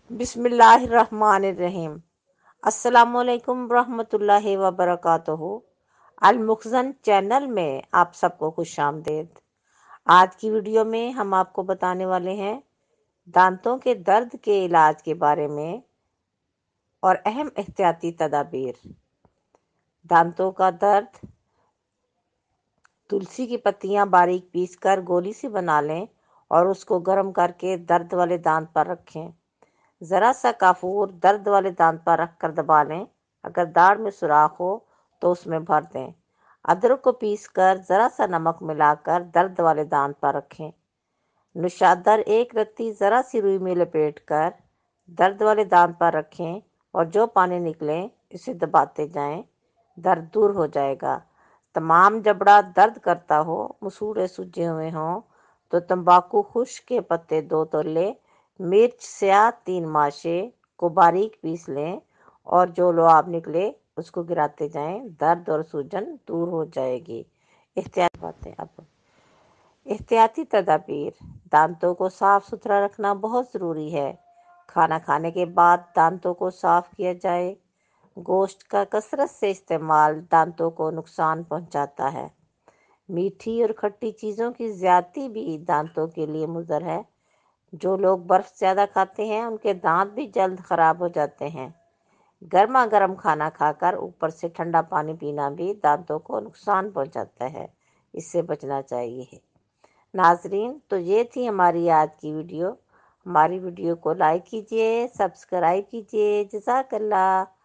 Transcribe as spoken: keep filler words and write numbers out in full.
बिस्मिल्लाहिर्रहमानिर्रहीम। अस्सलामुअलैकुम रहमतुल्लाहि व बरकातुहू। अल-मुखज़न चैनल में आप सबको खुश आमदीद। आज की वीडियो में हम आपको बताने वाले हैं दांतों के दर्द के इलाज के बारे में और अहम एहतियाती तदाबीर। दांतों का दर्द, तुलसी की पत्तियां बारीक पीसकर गोली सी बना लें और उसको गर्म करके दर्द वाले दांत पर रखें। ज़रा सा काफूर दर्द वाले दांत पर रखकर दबा लें। अगर दाढ़ में सुराख हो तो उसमें भर दें। अदरक को पीसकर ज़रा सा नमक मिलाकर दर्द वाले दांत पर रखें। नुशादर एक रत्ती ज़रा सी रुई में लपेट कर दर्द वाले दांत पर रखें और जो पानी निकले इसे दबाते जाएं, दर्द दूर हो जाएगा। तमाम जबड़ा दर्द करता हो, मसूड़े सूजे हुए हों तो तंबाकू खुश्क के पत्ते दो तोले, मिर्च स्याह तीन माशे को बारीक पीस लें और जो लुआब निकले उसको गिराते जाएं, दर्द और सूजन दूर हो जाएगी। एहतियात बातें अब एहतियाती तदाबीर। दांतों को साफ सुथरा रखना बहुत ज़रूरी है। खाना खाने के बाद दांतों को साफ किया जाए। गोश्त का कसरत से इस्तेमाल दांतों को नुकसान पहुंचाता है। मीठी और खट्टी चीज़ों की ज़्यादती भी दांतों के लिए मुज़र है। जो लोग बर्फ़ ज़्यादा खाते हैं उनके दांत भी जल्द ख़राब हो जाते हैं। गर्मा गर्म खाना खाकर ऊपर से ठंडा पानी पीना भी दांतों को नुकसान पहुंचाता है, इससे बचना चाहिए। नाजरीन, तो ये थी हमारी आज की वीडियो। हमारी वीडियो को लाइक कीजिए, सब्सक्राइब कीजिए। जज़ाकल्लाह।